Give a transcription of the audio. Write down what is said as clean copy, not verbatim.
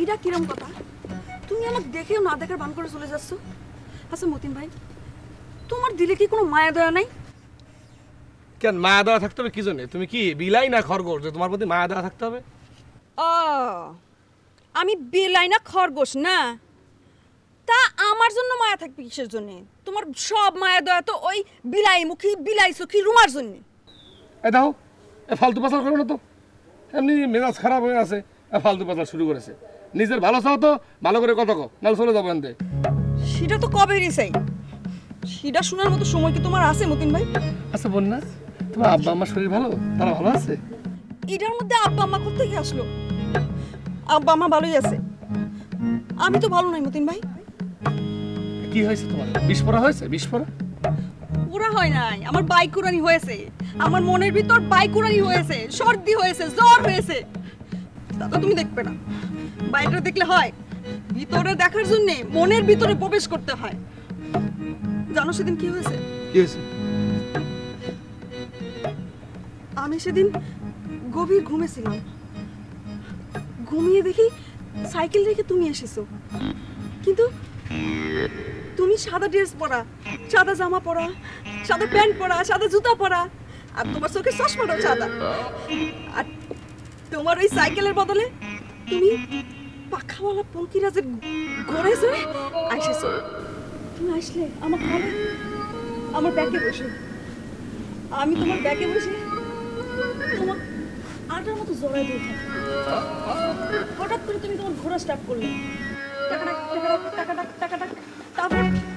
এইটা কিরম কথা? তুমি আমাকে দেখেও না দেখার ভান করে চলে যাচ্ছ। আচ্ছা মতিন ভাই, তোমার দিলে কি কোনো মায়া দয়া নাই? কেন মায়া দেওয়া থাকতে হবে কি জন্য? তুমি কি বিলাই না খরগোশ যে তোমার প্রতি মায়া দেওয়া থাকতে হবে? ও, আমি বিলাই না খরগোশ না? তা আমার জন্য মায়া থাকবে কিসের জন্য? তোমার সব মায়া দয়া তো ওই বিলাই মুখী বিলাই চোখী রুমার জন্য। এই দাও, এ ফালতু পাচার করো না তো। এমনি মেজাজ খারাপ হয়ে আছে, ফালতু পাচার শুরু করেছে। নিজের ভালো চাও তো ভালো করে কথা কও, নাহলে চলে যাবো এনতে। সেটা তো কবেরই চাই। সেটা শোনার মতো সময় কি তোমার আছে মতিন ভাই? আচ্ছা বোন না, তোমার আব্বা আমার শরীর ভালো? তারা ভালো আছে? এটার মধ্যে আব্বা আম্মা কোথেকে আসলো? আব্বা আম্মা ভালোই আছে, আমি তো ভালো নাই মতিন ভাই। কি হয়েছে তোমার? বিস্ফোরা হয়েছে? বিস্ফোরা? পুরা হয় নাই, আমার বাইকুরানি হয়েছে। আমার মনের ভিতর বাইকুরানি হয়েছে, সর্দি হয়েছে, জ্বর হয়েছে। তা তো তুমি দেখবে না, বাইরে দেখলে হয়? ভিতরে দেখার জন্য মনের ভিতরে প্রবেশ করতে হয়। জানো সেদিন কি হয়েছে? কি হয়েছে? আমি সেদিন গভীর ঘুমেছিলাম, ঘুমিয়ে দেখি সাইকেল রেখে তুমি এসেছো। কিন্তু তুমি সাদা ড্রেস পরা, সাদা জামা পরা, সাদা প্যান্ট পরা, সাদা জুতা পরা, আর তোমার চোখের চশমাটাও সাদা। আর তোমার ওই সাইকেলের বদলে তুমি পাখাওয়ালা পঙ্কিরাজের ঘরে চড়ে আসেছো। তুমি আসলে আমার ঘরে, আমার ব্যাগে বসে, আমি তোমার ব্যাগে বসে তোমার আটার মতো জড়াই দিয়ে থাকি। হঠাৎ করে তুমি তোমার ঘোড়া স্টার্ট করলে, টাকাটাক টাকাটাক টাকাটাক টাকাটাক, তারপর